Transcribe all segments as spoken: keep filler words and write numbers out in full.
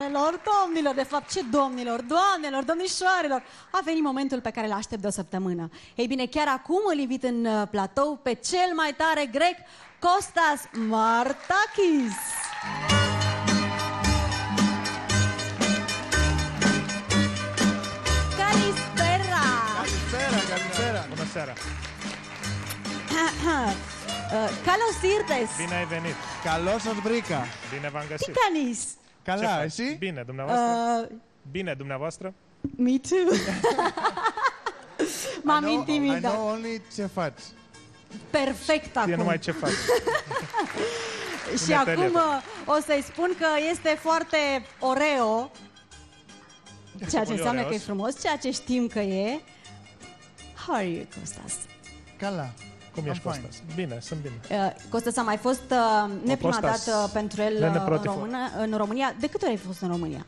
Domnilor, domnilor, de fapt, ce domnilor, doamnelor, domnișoarelor, a venit momentul pe care îl aștept de o săptămână. Ei bine, chiar acum îl invit în platou pe cel mai tare grec, Costas Martakis. Calispera! Calispera, calispera! Bună seara! Καλώς ήρθες! Bine ai venit! Καλώς σας βρήκα! Bine v-am Τι găsit! κάνεις? Καλά, εσύ? Bine, dumneavoastră? Uh, Bine, dumneavoastră? me too. M-am I know intimidat. only ce faci. Perfect Ție acum. numai ce faci. Și Bine, acum Telia. o să-i spun că este foarte oreo, ceea ce Πολύ înseamnă ωραίος. că e frumos, ceea ce știm că e. How are you, Costas? Καλά. Cum ești, I'm fine. Costas? Bine, sunt bine. Uh, Costas a mai fost uh, ne prima Costas, dată pentru el Lene uh, în, Protifo. Română, în România. De câte ori ai fost în România?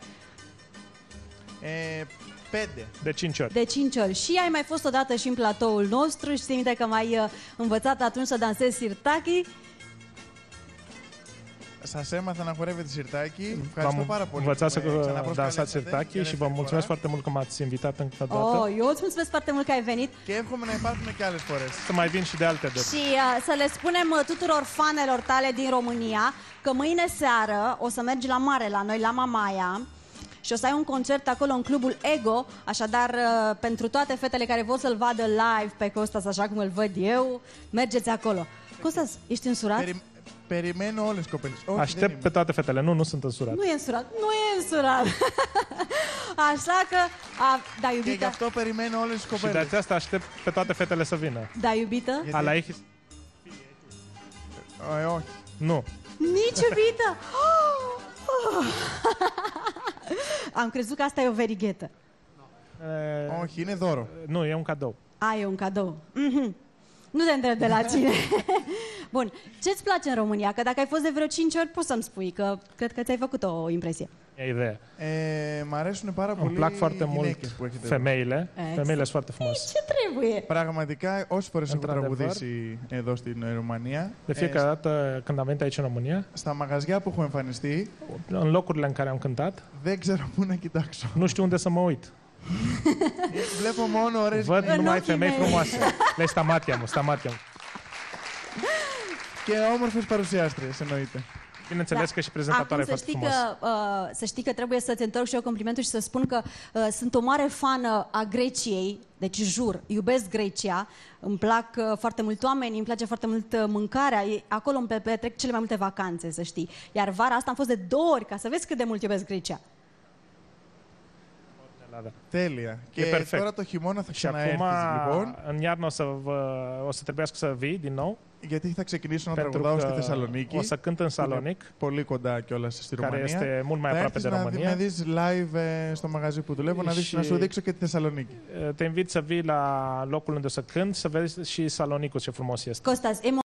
Ε, πέντε. De cinci ori. De cinci ori. Și ai mai fost odată și în platoul nostru și ții minte că m-ai uh, învățat atunci să dansezi sirtaki. Σας έμαθα να χορεύετε σιρτάκι. Ευχαριστώ V-am πάρα πολύ. învățat που με să ξαναπροσκαλέσατε dansați για sirtaki și δεύτερη vă mulțumesc φορά. foarte mult că m-ați invitat încă o Oh, dată. eu îți mulțumesc foarte mult că ai venit. Και εύχομαι να υπάρχουν και άλλες φορές. Să mai vin și de alte dări. Și uh, să le spunem uh, tuturor fanelor tale din România că mâine seară o să mergi la mare la noi, la Mamaia. Și o să ai un concert acolo în clubul Ego. Așadar, uh, pentru toate fetele care vor să-l vadă live pe Costas așa cum îl văd eu, mergeți acolo. Costas, ești însurat? Περι... Περιμένω όλες τις κοπέλες. Όχι, δεν Aștept είμαι. pe toate fetele. Nu, nu sunt însurat. Nu e însurat, nu e însurat. Așa că, a, da, Και γι' iubită, αυτό περιμένω όλες τις Și de κοπέλες. aceasta aștept pe toate fetele să vină. da, iubită, Γιατί- Αλλά έχεις... Ε, όχι. Nu. nici iubită. Am crezut că asta e o verighetă. E, Όχι, είναι δώρο. Nu, e un cadou. A, e un cadou. Mhm. Nu te întreb de la cine. Bun. Ce-ți place în România? Că dacă ai fost de vreo cinci ori, poți să-mi spui că cred că ți-ai făcut o impresie. E ideea. Ε, μ' αρέσουν πάρα Îmi πολύ plac foarte οι mult γυναίκες που έχετε εδώ. femeile. Exact. Femeile sunt foarte frumoase. Ce trebuie? Πραγματικά, όσες φορές έχω Într-adevăr. τραγουδήσει εδώ στην Ρουμανία, De ε, fiecare dată când am venit aici în România, στα μαγαζιά που έχω εμφανιστεί, în locurile în care am cântat, δεν ξέρω πού να κοιτάξω. nu știu unde să mă uit. Βλέπω μόνο ωραίες Văd În numai ochii femei mei. frumoase. Le stamatia, mă, stamatia. και όμορφες παρουσιάστριες, εννοείται. Bineînțeles că și prezentatoarea e Acum să foarte știi, frumoasă. că, uh, să știi că trebuie să-ți întorc și eu complimentul și să spun că uh, sunt o mare fană a Greciei, deci jur, iubesc Grecia, îmi plac uh, foarte mult oameni, îmi place foarte mult uh, mâncarea, e, acolo îmi pe- petrec cele mai multe vacanțe, să știi. Iar vara asta am fost de două ori, ca să vezi cât de mult iubesc Grecia. Τέλεια. Και perfect. τώρα το χειμώνα θα Și acum, ξαναέρθεις λοιπόν, în iarnă o să, vă, o să trebuiască să vii din nou, γιατί θα ξεκινήσω να pentru τραγουδάω στη că Θεσσαλονίκη, o să cânt în Salonic, πολύ κοντά κιόλας στη care Ρουμανία. este mult mai Θα aproape έρθεις de να, δει- να România. δεις live ε, στο μαγαζί που δουλεύω, να, δεις, Și- να σου δείξω και τη Θεσσαλονίκη. Te invit să vii la locul unde o să cânt, să vezi și Salonicul ce frumos este. Costas,